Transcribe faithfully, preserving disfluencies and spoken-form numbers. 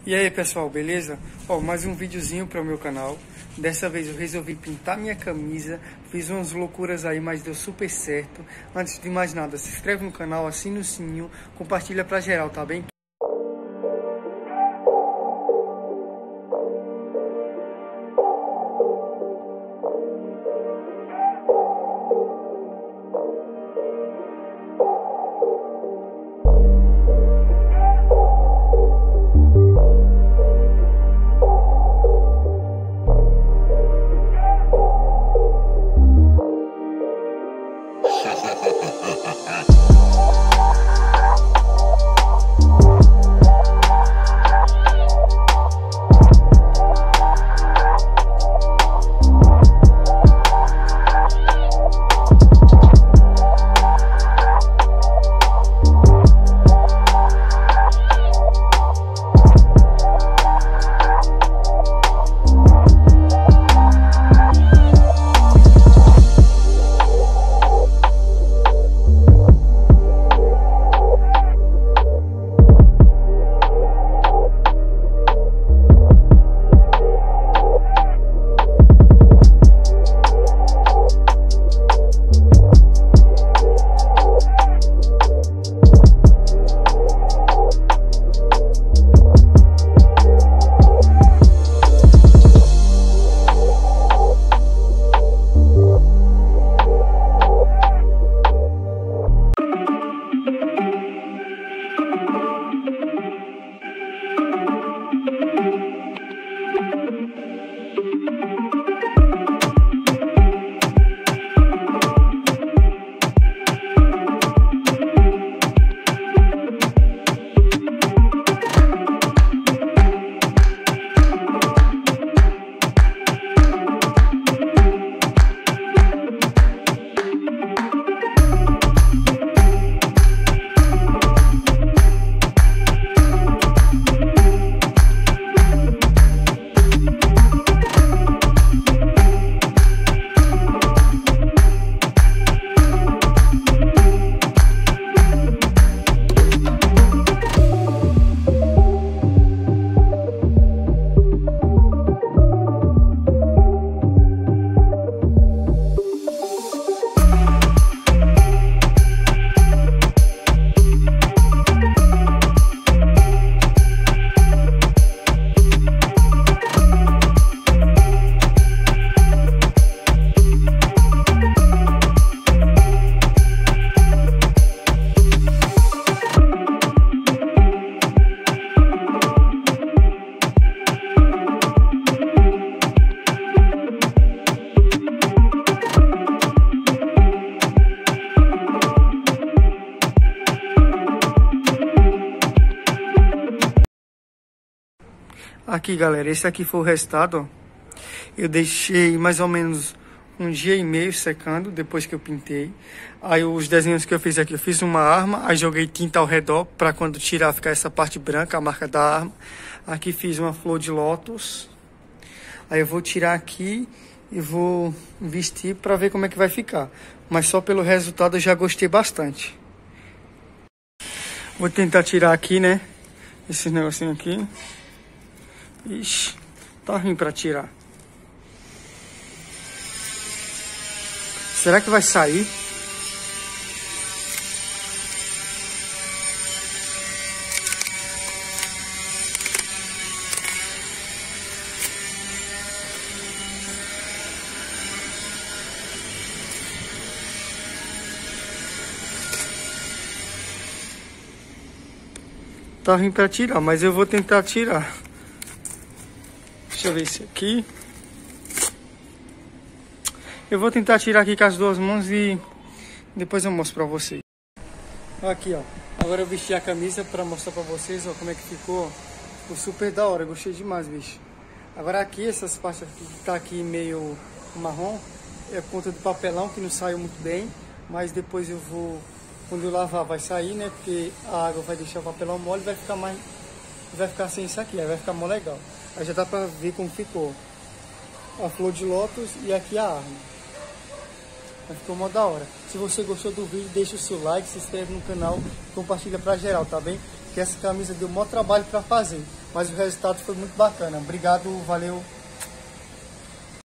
E aí pessoal, beleza? Ó, mais um videozinho para o meu canal. Dessa vez eu resolvi pintar minha camisa. Fiz umas loucuras aí, mas deu super certo. Antes de mais nada, se inscreve no canal, assina o sininho, compartilha pra geral, tá bem? Aqui galera, esse aqui foi o resultado, ó. Eu deixei mais ou menos um dia e meio secando depois que eu pintei. Aí os desenhos que eu fiz aqui, eu fiz uma arma, aí joguei tinta ao redor para quando tirar ficar essa parte branca, a marca da arma. Aqui fiz uma flor de lótus. Aí eu vou tirar aqui e vou vestir para ver como é que vai ficar. Mas só pelo resultado eu já gostei bastante. Vou tentar tirar aqui, né, esse negocinho aqui. Ixi, tá ruim pra tirar. Será que vai sair? Tá ruim pra tirar, mas eu vou tentar tirar. Deixa eu ver esse aqui. Eu vou tentar tirar aqui com as duas mãos e depois eu mostro pra vocês. Aqui, ó. Agora eu vesti a camisa pra mostrar pra vocês, ó, como é que ficou. Ficou super da hora, gostei demais, bicho. Agora aqui, essas partes aqui que tá aqui meio marrom, é por conta do papelão que não saiu muito bem. Mas depois eu vou, quando eu lavar vai sair, né? Porque a água vai deixar o papelão mole e vai ficar mais... Vai ficar sem isso aqui, aí vai ficar mó legal. Aí já dá pra ver como ficou a flor de lótus e aqui a arma. Aí ficou mó da hora. Se você gostou do vídeo, deixa o seu like, se inscreve no canal, compartilha pra geral, tá bem? Que essa camisa deu mó trabalho pra fazer. mas o resultado foi muito bacana. Obrigado, valeu.